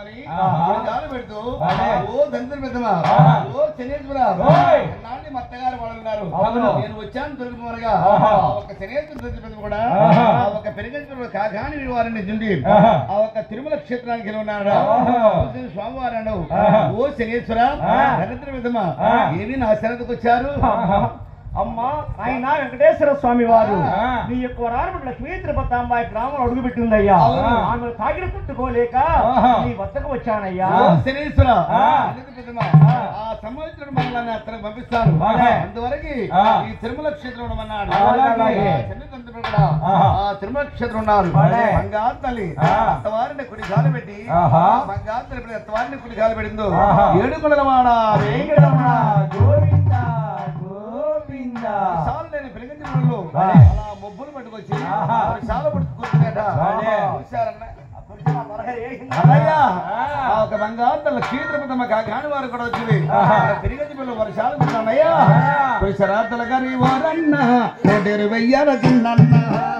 పెడుతూ ఓ దంతలు పెద్దమా ఓ శనేశ్వర నాటి మత్తగారు వాళ్ళు ఉన్నారు. నేను వచ్చాను దొరికిపోనగా ఒక శనేశ్వర పెద్ద కూడా ఆ ఒక పెరిగంచుడు కాకాని వారిని నుండి ఆ ఒక తిరుమల క్షేత్రానికి వెళ్ళి ఉన్నాడు. స్వామివారు అన్నావు ఓ శనేశ్వర దంతలు పెద్దమా ఏమి నా శరతకు వచ్చారు? అమ్మా ఆయన వెంకటేశ్వర స్వామి వారు నీ యొక్క వరాలు లక్ష్మీ తిరుపతాంబాయి గ్రామం అడుగుపెట్టిందయ్యా. ఆమె తాగిన పుట్టుకోలేక నీ వద్దకు వచ్చానయ్యా. శనేశ్వర ఆ సంవత్సరం మనల్ని అతనికి పంపిస్తాను. అందువరకు ఈ తిరుమల క్షేత్రం అన్నాడు. ఆ తిరుమల క్షేత్రం ఉన్నారు. బంగారు తల్లి అత్తవారిని కుడి కాలు పెట్టి బంగారు తల్లి అత్తవారిని కుడి కాలు పెట్టిందో ఏడుకొండలవాడ వేంకటరమణ గోవింద గోవింద సాలు లేని పెరిగించడంలో అలా మొబ్బులు పట్టుకొచ్చి చాలా పట్టుకుంటున్నాడ. ఒక బంగారు తల్లి క్షేత్రపతమ్మ కాని వారు కూడా వచ్చింది. పెరిగంచి పిల్లలు వర్షాలు ఉన్నాయ్యా. పురుషరాతల గారి వారన్న కోటేరు వెయ్యాల చిన్న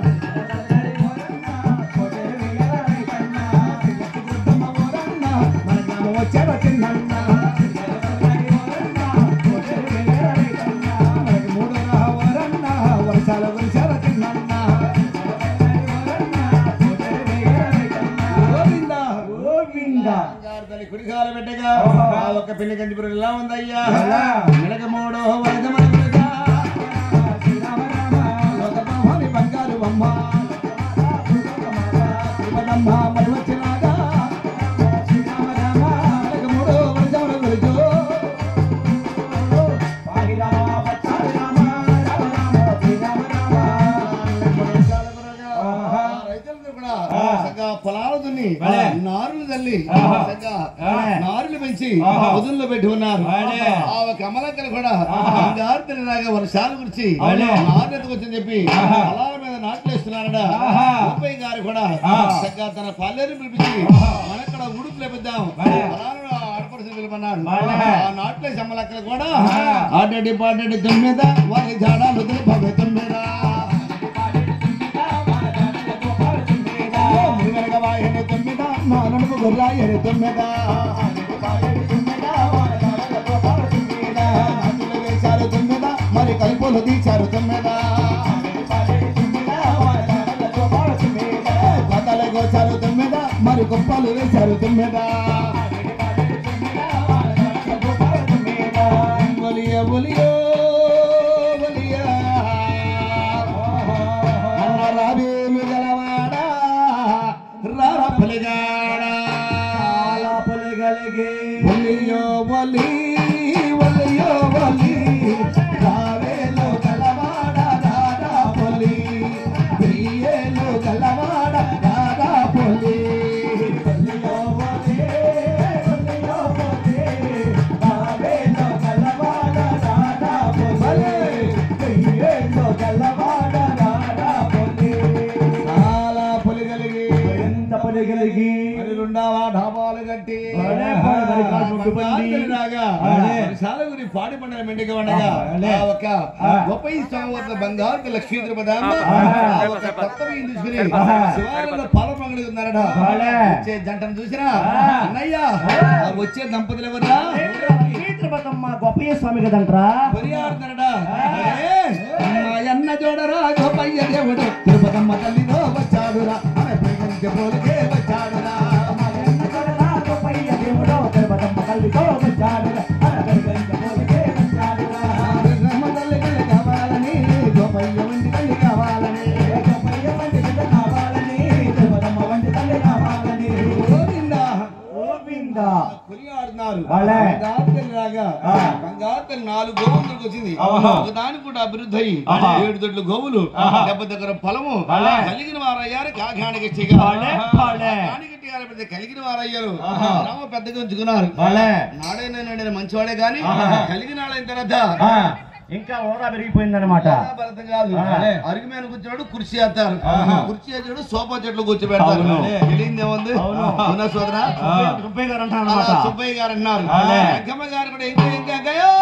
వచ్చారు చిన్న వర్షాల వర్షాల చిన్న కుడికాల పెట్టగా ఒక పెళ్లి కంటిపురం ఎలా ఉందయ్యా. నెలక మూడో బంగారు బొమ్మ మరి వచ్చినాగా మూడో పొలాలు దున్ని నారులు తల్లి నారులు పెంచి పొదుల్లో పెట్టి ఉన్నారు. ఆ ఒక అమలక్కలు కూడా బంగారు వర్షాలు గురించి నారులకు వచ్చని చెప్పి పొలాల మీద నాట్లు వేస్తున్నారట. ముప్పై గారు కూడా చక్కగా తన పల్లెని పిలిపించి మనక్కడ ఉడుపు లేపిద్దాం పొలాలను ఆడపడుచుని పిలుపన్నాడు. ఆ నాట్లేసి అమలక్కలు కూడా ఆటడి పాటడి తొమ్మిద వారి జాడాలు తొమ్మిద నడుపు గొర్రాయని తొమ్మిద వేశారు తొమ్మిద మరి కలుపులు తీశారు తొమ్మిద కథలు కోసారు తొమ్మిద మరి కుప్పలు వేశారు తొమ్మిద ఒలియ ఒలియో ఒలియా అన్న రాబేమి గలవాడా రారా పలిగాడా పలిగలిగే ఒలియో ఒలి ఒలియో ఒలి రావేలో గలవాడ రారా పొలి ప్రియేలో గలవాడ రారా పొలి ఒలియో ఒలి ఒలియో ఒలి రావేలో గలవాడ రారా పొలి ప్రియేలో గలవాడ రారా పొలి చాలా పొలిగలిగి ఎంత పొలిగలిగి రెండవ ఢాబాలు కట్టి గురి పాడి పండుగ మెండుగ పండుగ ఒక గొప్ప స్వామి బంగారు లక్ష్మీ తీసుకుని శివాలయంలో పాల పండుగ ఉన్నారట. వచ్చే జంటను చూసినా అన్నయ్యా వచ్చే దంపతులు ఎవరా? గొప్పయ్య స్వామి కదంట్రా కొనియాడుతారట. అన్న జోడరా గొప్పయ్య దేవుడు తిరుపతమ్మ తల్లిలో వచ్చాడురా పోలికే వచ్చాడురా కావాలని గోపయ్య వంటి తల్లి కావాలని గోపయ్య వంటి తల్లి కావాలని తిరుపతమ్మ వంటి తల్లి కావాలని కొనియాడుతున్నారు. బంగారు 4 గోవులకు వచ్చింది. ఒకదానికి కూడా అభివృద్ధి అయ్యి 7 దొడ్లు గోవులు 70 దగ్గర పొలము కలిగిన వారయ్యారు. కాకానికి కలిగిన వారయ్యారు. రామ పెద్దగా ఉంచుకున్నారు. నాడైనా మంచివాడే గాని కలిగిన వాళ్ళైన తర్వాత ఇంకా ఓడా పెరిగిపోయిందన్నమాట. అరుగు మీద కూర్చున్నాడు కుర్చీ వేస్తారు. కుర్చీ వేసాడు సోఫా చెట్లు కూర్చోబెడతారు. తెలియదేముంది సోదరా సుబ్బయ్య గారు అంటారు. సుబ్బయ్య గారు అన్నారు. అక్కమ్మ గారు కూడా ఇంకా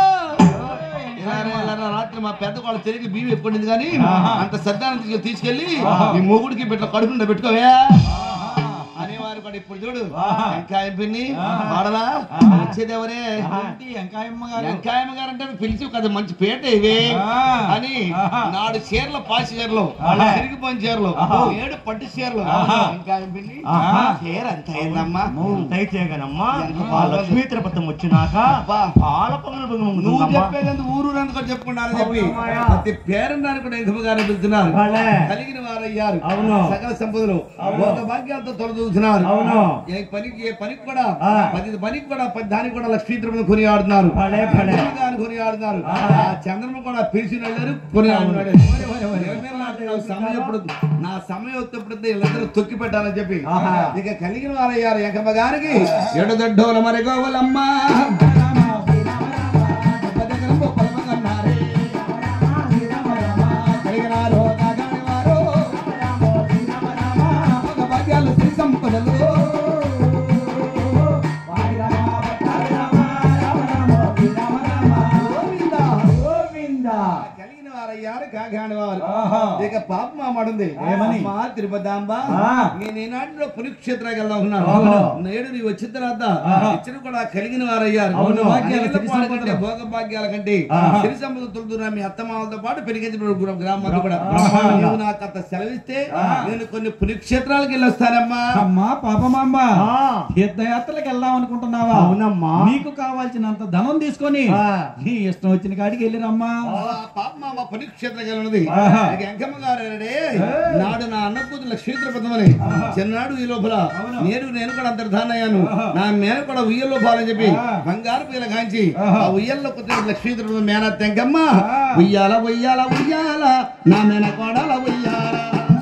రాత్రి మా పెద్ద వాళ్ళు తిరిగి బియ్యం ఎప్పుడుంది కానీ అంత శ్రద్ధాన్ని తీసుకెళ్లి ఈ మొగుడికి పెట్ల కడుపుండ పెట్టుకోవే అనేవారు కూడా ఇప్పుడు చూడు వెంకాయం పిన్ని వాడలా వచ్చేది ఎవరే వెంకాయమ్మ గారు అంటే పిలిచి కదా మంచి పేట ఇవే అని నాడు చీరలు పాసి చీరలు తిరిగిపోయిన చీరలు 7 పట్టు చీరలు వెంకాయం పిన్ని చీర ఎంత అయిందమ్మా అయితేగానమ్మా లక్ష్మీ తిరుపతి వచ్చినాక పాల పొంగలు నువ్వు చెప్పేది ఊరు కూడా చెప్పుకుంటారని చెప్పి ప్రతి పేరున్నారు కూడా ఇంకమ్మ గారు పిలుస్తున్నారు కలిగిన వారయ్యారు సకల సంపదలు ఒక భాగ్యాలతో తొలదూస్తున్నారు ఏ పనికి కూడా దానికి కూడా లక్ష్మీ తిరుపతి కొని ఆడుతున్నారు కొని ఆడుతున్నారు చంద్రమ కూడా పిలిచి వెళ్ళారు కొని ఆడుతున్నాడు నా సమయం వచ్చేప్పుడు వీళ్ళందరూ తొక్కి పెట్టాలని చెప్పి ఇక కలిగిన వారయ్యారు ఏకమ్మ గారికి ఎడదొడ్డోల మరి గోవులమ్మ ఇక పాప మామాడుంది మా తిరుపతాంబ నేను ఈనాటిలో పుణ్యక్షేత్రానికి వెళ్దాం ఉన్నాను నేడు నీ వచ్చిన తర్వాత ఇచ్చిన కూడా కలిగిన వారయ్యారు భోగ భాగ్యాల కంటే సిరి సంపద తొలుతున్నా మీ అత్తమామలతో పాటు పెరిగించిన గ్రామాలు కూడా నువ్వు నాకు అంత సెలవిస్తే నేను కొన్ని పుణ్యక్షేత్రాలకు వెళ్ళొస్తానమ్మా అమ్మా పాపమాంబ తీర్థయాత్రలకు వెళ్దాం అనుకుంటున్నావా అవునమ్మా నీకు కావాల్సినంత ధనం తీసుకొని నీ ఇష్టం వచ్చిన కాడికి వెళ్ళిరమ్మా పాప మామ పుణ్యక్షేత్రం ఉన్నది వెంకమ్మ గారు నాడు నా అన్న కూతురు లక్ష్మీ తిరుపతి చిన్నాడు ఈ లోపల నేను కూడా అంతర్ధానం అయ్యాను నా మేన కూడా ఉయ్యల్లో పాలని చెప్పి బంగారు పిల్ల కాంచి ఆ ఉయ్యల్లో కూతురు లక్ష్మీ తిరుపతి మేనత్ వెంకమ్మ ఉయ్యాల ఉయ్యాల ఉయ్యాల నా మేన కోడల ఉయ్యాల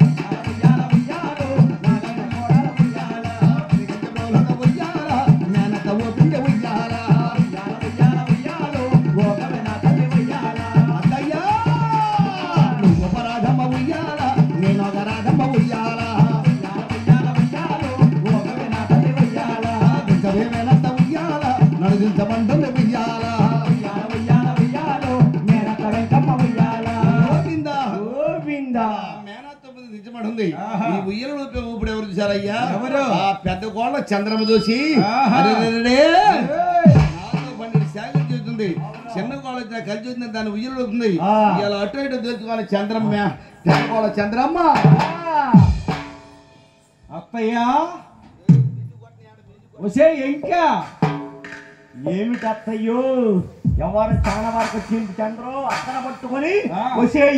ఊపిడి ఎవరు చూసారయ్యా ఆ పెద్ద కోళ్ళ చంద్రమ చూసి శాఖలు చూస్తుంది చిన్న కోళ్ళ కలిసి వచ్చింది దాన్ని ఉయ్యలు అవుతుంది ఇలా అటు ఇటు తెలుసుకోవాలి చంద్రమ్మ పెద్ద కోళ్ళ చంద్రమ్మ అత్తయ్యా వసే ఇంకా ఏమిటి అత్తయ్యో ఎవరు చాలా వరకు వచ్చింది చంద్రు అక్కడ పట్టుకొని వచ్చే